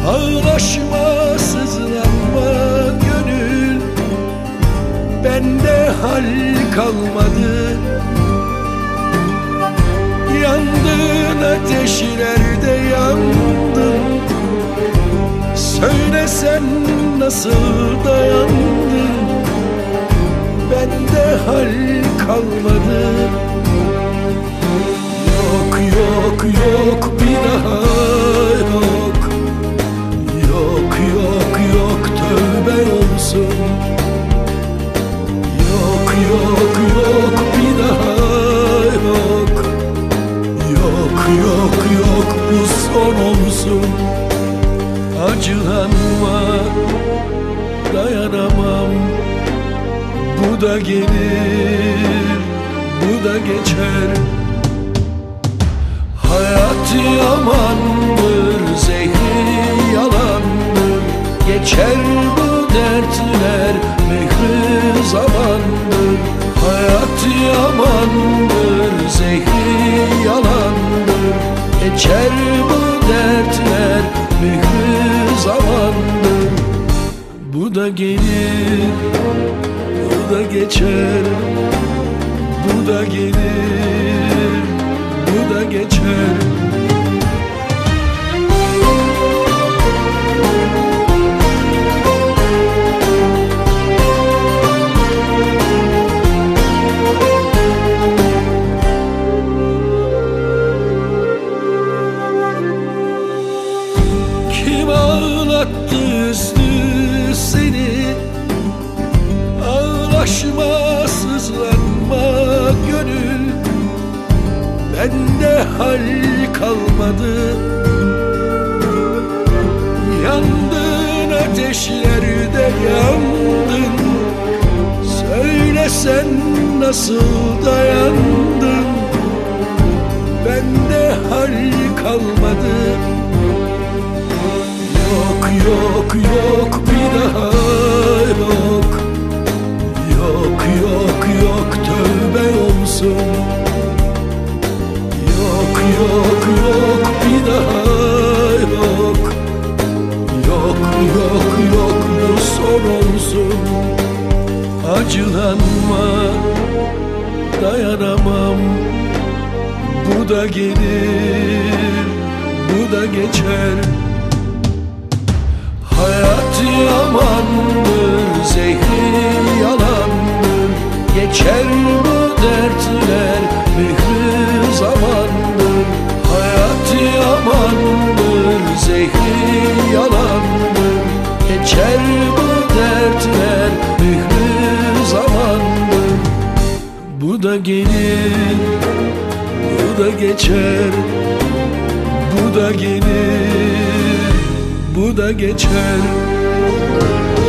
Ağlaşma, sızlanma gönül, bende hal kalmadı. Yandın ateşlerde yandın, söylesen nasıl dayandın? Bende hal kalmadı. Yok yok yok bir daha yok. Yok yok yok tövbe olsun. Yok yok yok bir daha yok. Yok yok yok bu son olsun. Acılanma, dayanamam. Bu da gelir, bu da geçer. Hayat yamandır, zehri yalandır. Geçer bu dertler, mehri zamandır. Hayat yamandır, zehri yalandır. Geçer bu dertler, mehri zamandır. Bu da gelir, bu da geçer. Bu da gelir, bu da geçer. Kim ağlattı üstü seni? Ağlaşma, sızlanma gönül, bende hal kalmadı. Yandın ateşlerde yandın, söylesen nasıl dayandın? Bende hal kalmadı. Yok yok yok bir daha yok. Yok yok yok tövbe olsun. Yok yok yok bir daha yok. Yok yok yok bu son olsun. Acılanma, dayanamam. Bu da gelir, bu da geçer. Hayat yamandır, zehri yalandır. Geçer bu dertler, mehri zamandır. Hayat yamandır, zehri yalandır. Geçer bu dertler, mehri zamandır. Bu da gelir, bu da geçer. Bu da gelir, bu da geçer.